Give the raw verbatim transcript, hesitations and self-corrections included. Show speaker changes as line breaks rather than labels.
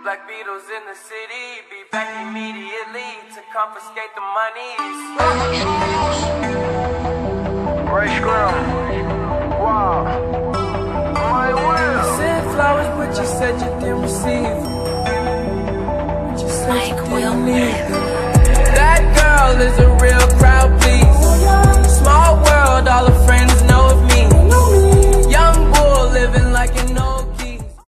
Black Beatles in the city, be back immediately to confiscate the monies.
Ray Scrum. Wow. My will.
You sent flowers, but you said you didn't receive. But you said you didn't need them. That girl is a real